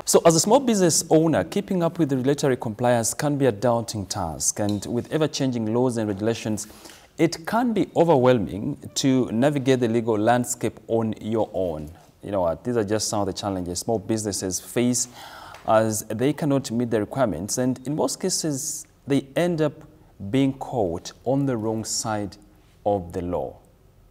So as a small business owner, keeping up with the regulatory compliance can be a daunting task, and with ever-changing laws and regulations, it can be overwhelming to navigate the legal landscape on your own. You know what, these are just some of the challenges small businesses face as they cannot meet the requirements, and in most cases, they end up being caught on the wrong side of the law.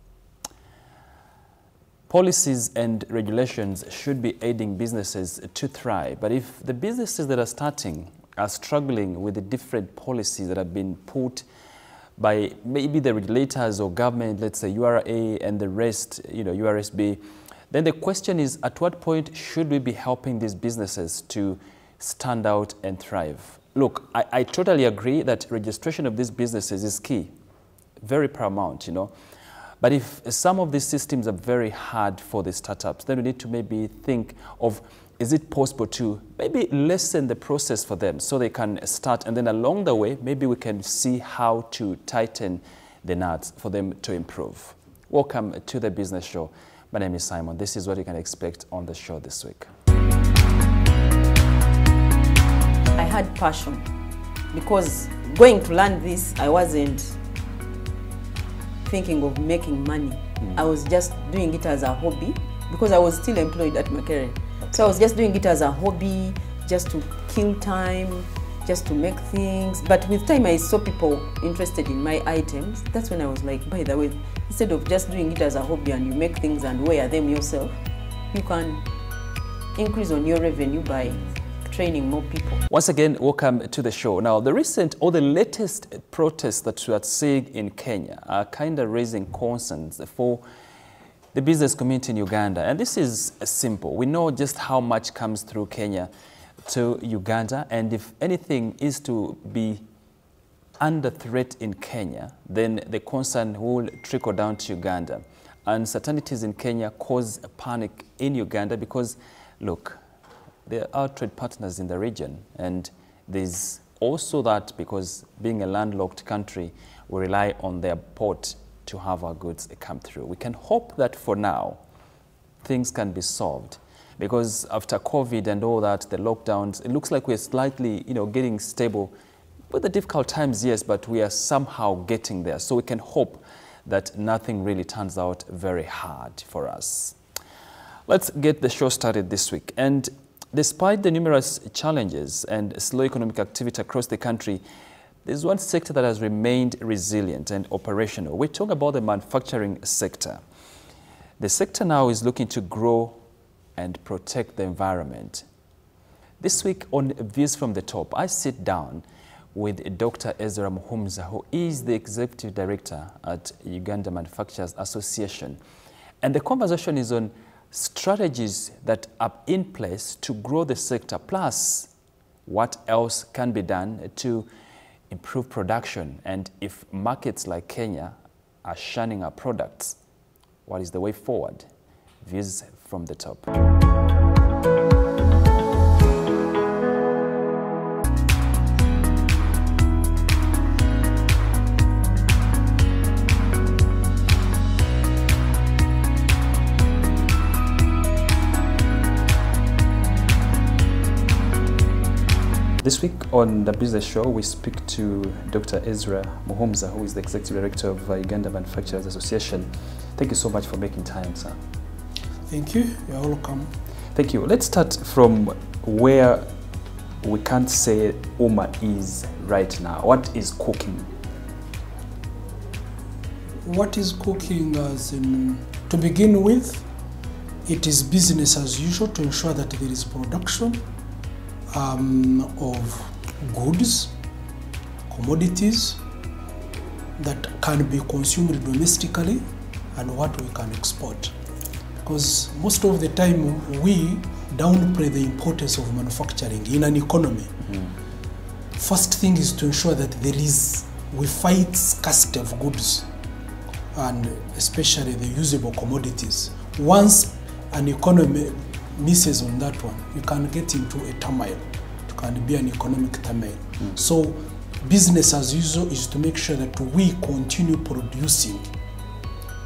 Policies and regulations should be aiding businesses to thrive, but if the businesses that are starting are struggling with the different policies that have been put by maybe the regulators or government, let's say URA and the rest, URSB, then the question is, at what point should we be helping these businesses to stand out and thrive? Look, I totally agree that registration of these businesses is key, very paramount, But if some of these systems are very hard for the startups, then we need to maybe think of, is it possible to maybe lessen the process for them so they can start, and then along the way, maybe we can see how to tighten the nuts for them to improve. Welcome to the Business Show. My name is Simon. This is what you can expect on the show this week. I had passion because going to learn this, I wasn't thinking of making money. I was just doing it as a hobby because I was still employed at Makerere. Okay. So I was just doing it as a hobby, just to kill time, just to make things. But with time I saw people interested in my items. That's when I was like, by the way, instead of just doing it as a hobby and you make things and wear them yourself, you can increase on your revenue by training more people. Once again, welcome to the show. Now, the recent or the latest protests that we are seeing in Kenya are kind of raising concerns for the business community in Uganda. And this is simple. We know just how much comes through Kenya to Uganda. And if anything is to be under threat in Kenya, then the concern will trickle down to Uganda. Uncertainties in Kenya cause a panic in Uganda because, look, there are trade partners in the region, and there's also that because being a landlocked country, we rely on their port to have our goods come through. We can hope that for now, things can be solved because after COVID and all that, the lockdowns, it looks like we're slightly, getting stable. With the difficult times, yes, but we are somehow getting there. So we can hope that nothing really turns out very hard for us. Let's get the show started this week. And despite the numerous challenges and slow economic activity across the country, there's one sector that has remained resilient and operational. We're talking about the manufacturing sector. The sector now is looking to grow and protect the environment. This week on Views from the Top, I sit down with Dr. Ezra Muhumuza, who is the Executive Director at Uganda Manufacturers Association. And the conversation is on strategies that are in place to grow the sector, plus what else can be done to improve production. And if markets like Kenya are shunning our products, what is the way forward? Views from the Top. This week on the Business Show, we speak to Dr. Ezra Muhumuza, who is the Executive Director of Uganda Manufacturers Association. Thank you so much for making time, sir. Thank you. You're welcome. Thank you. Let's start from where we can't say UMA is right now. What is cooking? What is cooking, as in, to begin with, it is business as usual to ensure that there is production of goods, commodities that can be consumed domestically and what we can export. Because most of the time we downplay the importance of manufacturing in an economy. First thing is to ensure that we fight scarcity of goods and especially the usable commodities. Once an economy misses on that one, you can get into a turmoil. It can be an economic turmoil. So business as usual is to make sure that we continue producing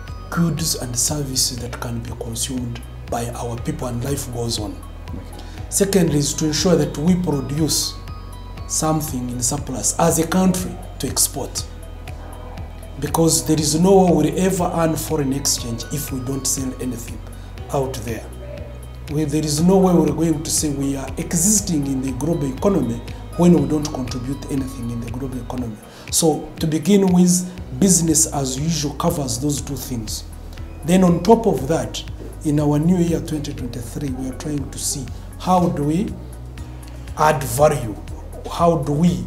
goods and services that can be consumed by our people and life goes on. Secondly is to ensure that we produce something in surplus as a country to export. Because there is no way we'll ever earn foreign exchange if we don't sell anything out there. There is no way we're going to say we are existing in the global economy when we don't contribute anything in the global economy. So to begin with, business as usual covers those two things. Then on top of that, in our new year 2023, we are trying to see how do we add value, how do we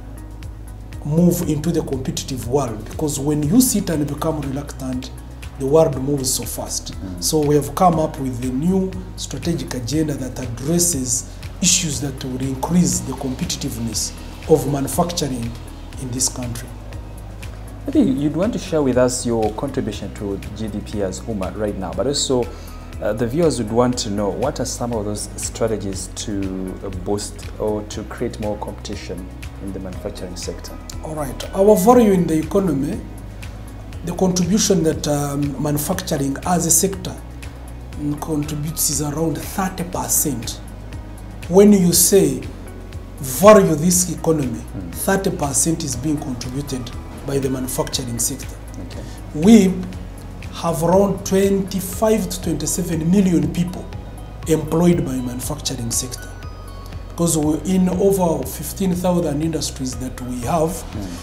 move into the competitive world, because when you sit and become reluctant, the world moves so fast. So we have come up with a new strategic agenda that addresses issues that will increase the competitiveness of manufacturing in this country. Maybe you'd want to share with us your contribution to GDP as UMA right now, but also the viewers would want to know what are some of those strategies to boost or to create more competition in the manufacturing sector? All right, our value in the economy, the contribution that manufacturing as a sector contributes is around 30%. When you say value this economy, 30% is being contributed by the manufacturing sector. Okay. We have around 25 to 27 million people employed by manufacturing sector. Because in over 15,000 industries that we have,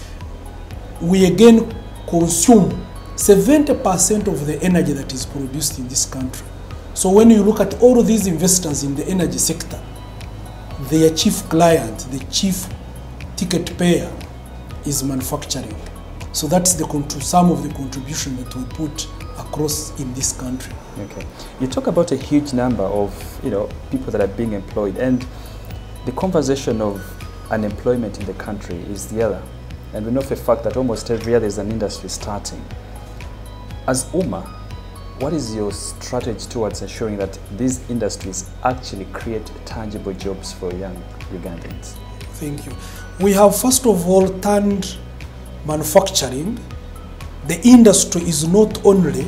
we again consume 70% of the energy that is produced in this country. So when you look at all of these investors in the energy sector, their chief client, the chief ticket payer is manufacturing. So that's some of the contribution that we put across in this country. Okay. You talk about a huge number of people that are being employed, and the conversation of unemployment in the country is the other. And we know for a fact that almost every year there's an industry starting. As UMA, what is your strategy towards ensuring that these industries actually create tangible jobs for young Ugandans? Thank you. We have first of all turned manufacturing. The industry is not only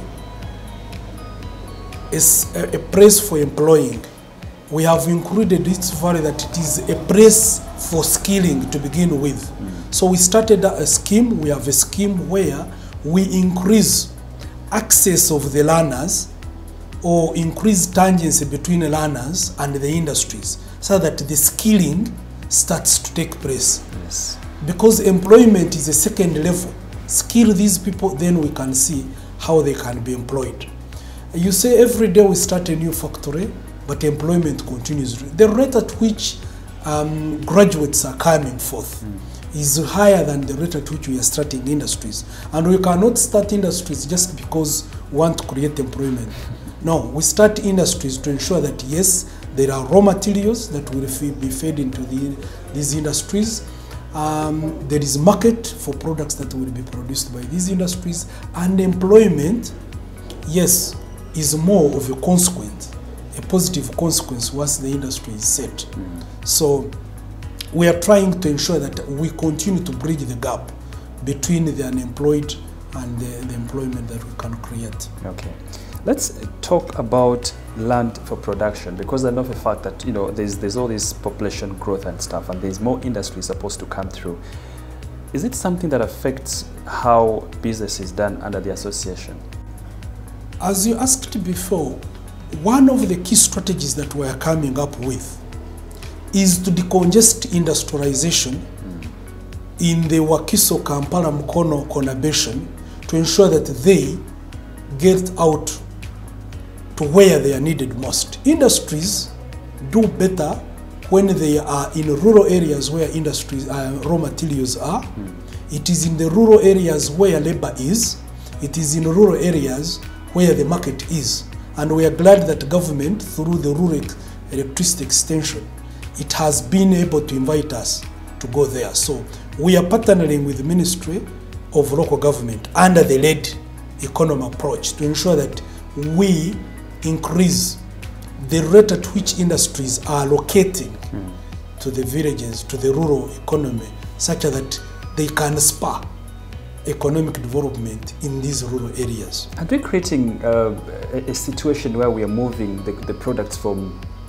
a place for employing. We have included its value that it is a place for skilling to begin with. So we started a scheme. We have a scheme where we increase access of the learners or increase tangency between the learners and the industries so that the skilling starts to take place. Yes. Because employment is a second level. Skill these people, then we can see how they can be employed. You say every day we start a new factory, but employment continues. The rate at which graduates are coming forth is higher than the rate at which we are starting industries. And we cannot start industries just because we want to create employment. No, we start industries to ensure that yes, there are raw materials that will be fed into these industries. There is market for products that will be produced by these industries, and employment, yes, is more of a consequence, a positive consequence once the industry is set. So we are trying to ensure that we continue to bridge the gap between the unemployed and the employment that we can create. Okay. Let's talk about land for production, because I know for a fact that there's all this population growth and stuff, and there's more industry supposed to come through. Is it something that affects how business is done under the association? As you asked before, one of the key strategies that we are coming up with is to decongest industrialization in the Wakiso, Kampala, Mukono conurbation to ensure that they get out to where they are needed most. Industries do better when they are in rural areas where industries raw materials are. It is in the rural areas where labor is. It is in rural areas where the market is. And we are glad that government, through the rural electricity extension, it has been able to invite us to go there. So we are partnering with the Ministry of Local Government under the led economy approach to ensure that we increase the rate at which industries are locating to the villages, to the rural economy, such that they can spur economic development in these rural areas. Are we creating a situation where we are moving the products from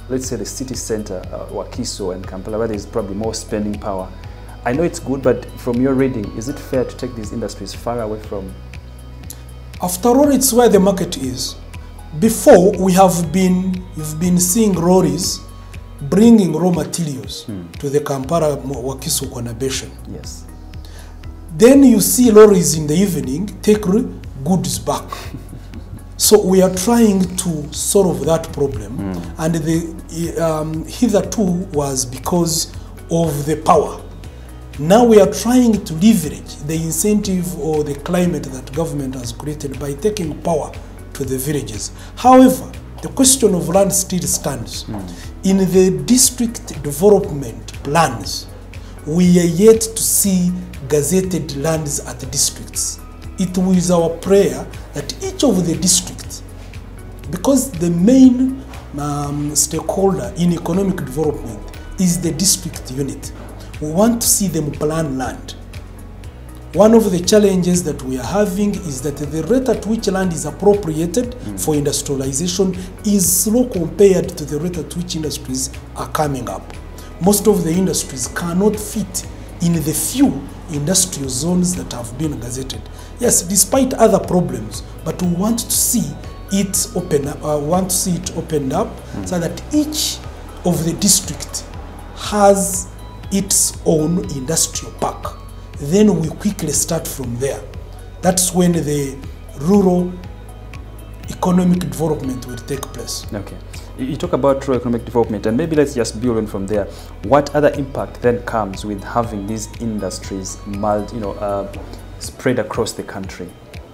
let's say the city center, Wakiso and Kampala, where there's probably more spending power. I know it's good, but from your reading, is it fair to take these industries far away from? After all, it's where the market is. Before, we've been seeing lorries bringing raw materials to the Kampala Wakiso conurbation. Yes. Then you see lorries in the evening take goods back. So we are trying to solve that problem, and the hitherto was because of the power. Now we are trying to leverage the incentive or the climate that government has created by taking power to the villages. However, the question of land still stands. In the district development plans, we are yet to see gazetted lands at the districts. It is our prayer that each of the districts, because the main stakeholder in economic development is the district unit, we want to see them plan land. One of the challenges that we are having is that the rate at which land is appropriated for industrialization is slow compared to the rate at which industries are coming up. Most of the industries cannot fit in the few industrial zones that have been gazetted. Yes, despite other problems, but we want to see it open up. Opened up so that each of the district has its own industrial park. Then we quickly start from there. That's when the rural economic development will take place. Okay. You talk about rural economic development, and maybe let's just build on from there. What other impact then comes with having these industries spread across the country?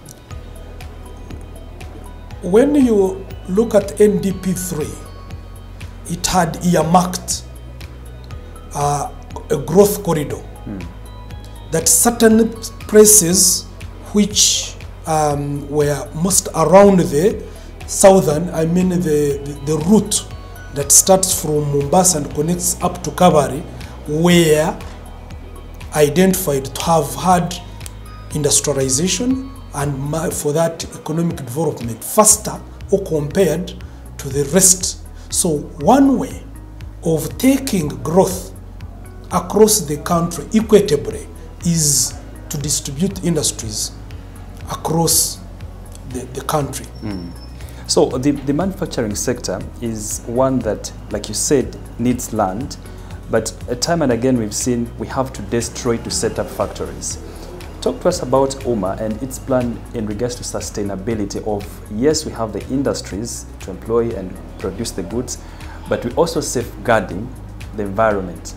When you look at NDP 3, it had earmarked a growth corridor that certain places which were most around the southern, the route that starts from Mombasa and connects up to Kabari, were identified to have had industrialization and for that economic development faster or compared to the rest. So one way of taking growth across the country equitably is to distribute industries across the country. So the manufacturing sector is one that, like you said, needs land, but time and again we've seen we have to destroy to set up factories. Talk to us about UMA and its plan in regards to sustainability of, yes, we have the industries to employ and produce the goods, but we're also safeguarding the environment.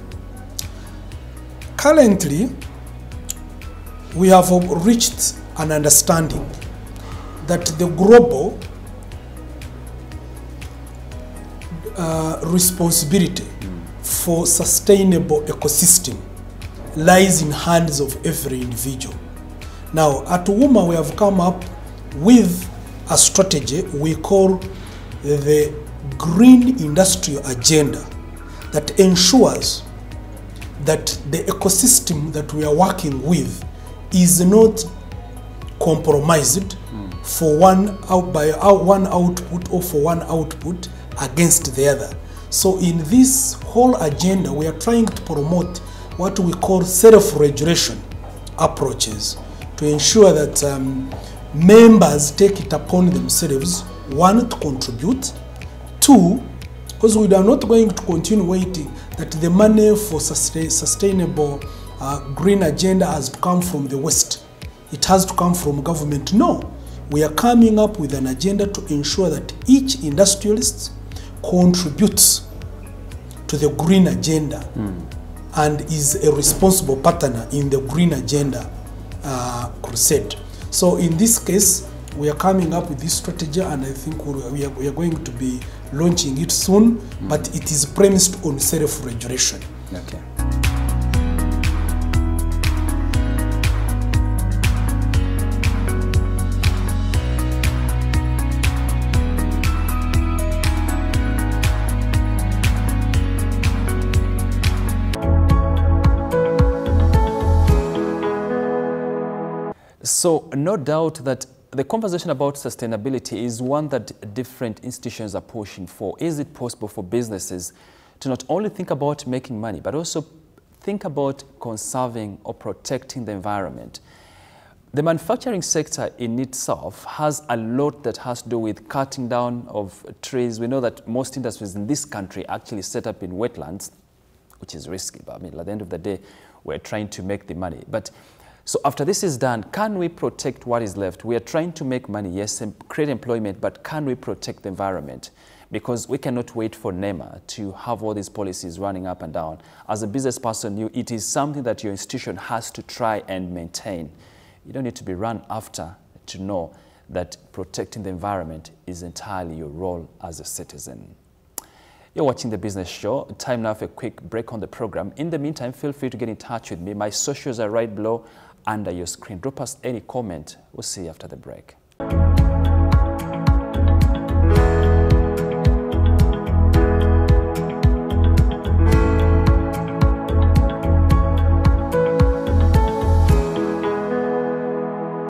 Currently, we have reached an understanding that the global responsibility for sustainable ecosystem lies in hands of every individual. Now, at UMA, we have come up with a strategy we call the Green Industrial Agenda that ensures that the ecosystem that we are working with is not compromised for one output or for one output against the other. So in this whole agenda, we are trying to promote what we call self-regulation approaches to ensure that members take it upon themselves, one, to contribute, two, because we are not going to continue waiting that the money for sustainable green agenda has to come from the West. It has to come from government. No, we are coming up with an agenda to ensure that each industrialist contributes to the green agenda and is a responsible partner in the green agenda crusade. So in this case, we are coming up with this strategy, and I think we are going to be launching it soon, but it is premised on self-regulation. Okay. So no doubt that the conversation about sustainability is one that different institutions are pushing for. Is it possible for businesses to not only think about making money, but also think about conserving or protecting the environment? The manufacturing sector in itself has a lot that has to do with cutting down of trees. We know that most industries in this country actually set up in wetlands, which is risky, but I mean, at the end of the day, we're trying to make the money. But so after this is done, can we protect what is left? We are trying to make money, yes, and create employment, but can we protect the environment? Because we cannot wait for NEMA to have all these policies running up and down. As a business person, it is something that your institution has to try and maintain. You don't need to be run after to know that protecting the environment is entirely your role as a citizen. You're watching The Business Show. Time now for a quick break on the program. In the meantime, feel free to get in touch with me. My socials are right below under your screen. Drop us any comment. We'll see you after the break.